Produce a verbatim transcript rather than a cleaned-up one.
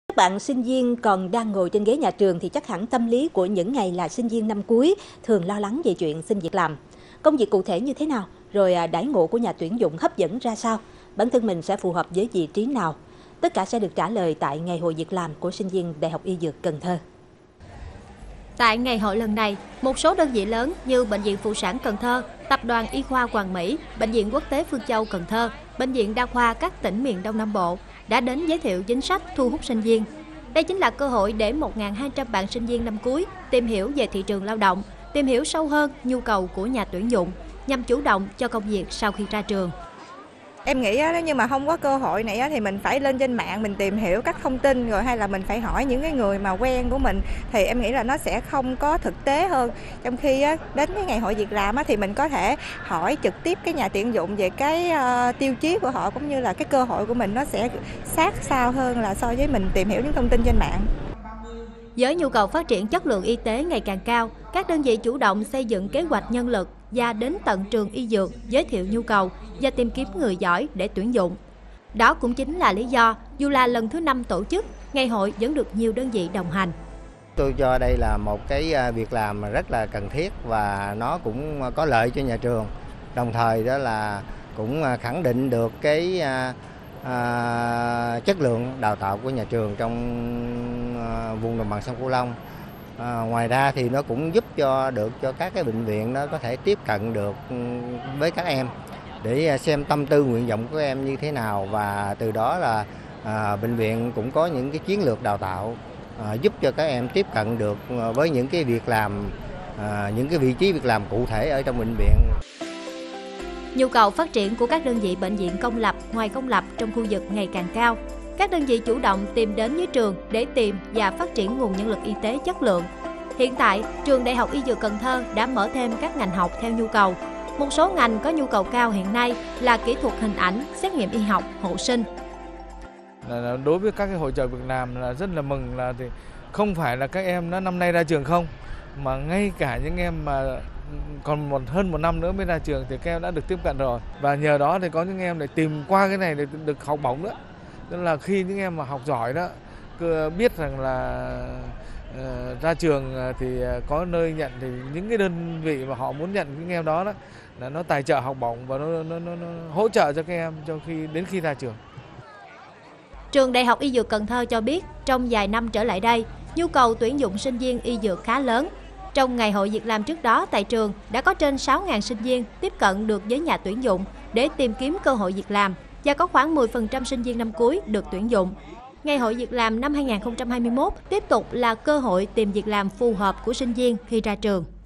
Các bạn sinh viên còn đang ngồi trên ghế nhà trường thì chắc hẳn tâm lý của những ngày là sinh viên năm cuối thường lo lắng về chuyện xin việc làm. Công việc cụ thể như thế nào? Rồi đãi ngộ của nhà tuyển dụng hấp dẫn ra sao? Bản thân mình sẽ phù hợp với vị trí nào? Tất cả sẽ được trả lời tại Ngày hội việc làm của sinh viên Đại học Y Dược Cần Thơ. Tại ngày hội lần này, một số đơn vị lớn như Bệnh viện Phụ sản Cần Thơ, Tập đoàn Y khoa Hoàng Mỹ, Bệnh viện Quốc tế Phương Châu Cần Thơ, Bệnh viện Đa khoa các tỉnh miền Đông Nam Bộ đã đến giới thiệu chính sách thu hút sinh viên. Đây chính là cơ hội để một nghìn hai trăm bạn sinh viên năm cuối tìm hiểu về thị trường lao động, tìm hiểu sâu hơn nhu cầu của nhà tuyển dụng nhằm chủ động cho công việc sau khi ra trường. Em nghĩ nếu như mà không có cơ hội này thì mình phải lên trên mạng mình tìm hiểu các thông tin, rồi hay là mình phải hỏi những cái người mà quen của mình, thì em nghĩ là nó sẽ không có thực tế hơn. Trong khi đến cái ngày hội việc làm thì mình có thể hỏi trực tiếp cái nhà tuyển dụng về cái tiêu chí của họ, cũng như là cái cơ hội của mình nó sẽ sát sao hơn là so với mình tìm hiểu những thông tin trên mạng. Với nhu cầu phát triển chất lượng y tế ngày càng cao, các đơn vị chủ động xây dựng kế hoạch nhân lực và đến tận trường y dược giới thiệu nhu cầu và tìm kiếm người giỏi để tuyển dụng. Đó cũng chính là lý do dù là lần thứ năm tổ chức, ngày hội vẫn được nhiều đơn vị đồng hành. Tôi cho đây là một cái việc làm rất là cần thiết và nó cũng có lợi cho nhà trường. Đồng thời đó là cũng khẳng định được cái à, chất lượng đào tạo của nhà trường trong à, vùng đồng bằng sông Cửu Long. À, ngoài ra thì nó cũng giúp cho được cho các cái bệnh viện nó có thể tiếp cận được với các em để xem tâm tư nguyện vọng của em như thế nào, và từ đó là à, bệnh viện cũng có những cái chiến lược đào tạo à, giúp cho các em tiếp cận được với những cái việc làm, à, những cái vị trí việc làm cụ thể ở trong bệnh viện. Nhu cầu phát triển của các đơn vị bệnh viện công lập, ngoài công lập trong khu vực ngày càng cao. Các đơn vị chủ động tìm đến với trường để tìm và phát triển nguồn nhân lực y tế chất lượng. Hiện tại, trường Đại học Y Dược Cần Thơ đã mở thêm các ngành học theo nhu cầu. Một số ngành có nhu cầu cao hiện nay là kỹ thuật hình ảnh, xét nghiệm y học, hộ sinh. Đối với các cái hội chợ việc làm là rất là mừng, là thì không phải là các em nó năm nay ra trường không, mà ngay cả những em mà còn một hơn một năm nữa mới ra trường thì các em đã được tiếp cận rồi, và nhờ đó thì có những em để tìm qua cái này để được học bổng nữa. Tức là khi những em mà học giỏi đó biết rằng là uh, ra trường thì có nơi nhận, thì những cái đơn vị mà họ muốn nhận những em đó đó là nó tài trợ học bổng và nó, nó, nó, nó hỗ trợ cho các em cho khi đến khi ra trường. Trường Đại học Y Dược Cần Thơ cho biết trong vài năm trở lại đây, nhu cầu tuyển dụng sinh viên y dược khá lớn. Trong ngày hội việc làm trước đó tại trường đã có trên sáu nghìn sinh viên tiếp cận được với nhà tuyển dụng để tìm kiếm cơ hội việc làm, và có khoảng mười phần trăm sinh viên năm cuối được tuyển dụng. Ngày hội việc làm năm hai nghìn không trăm hai mươi mốt tiếp tục là cơ hội tìm việc làm phù hợp của sinh viên khi ra trường.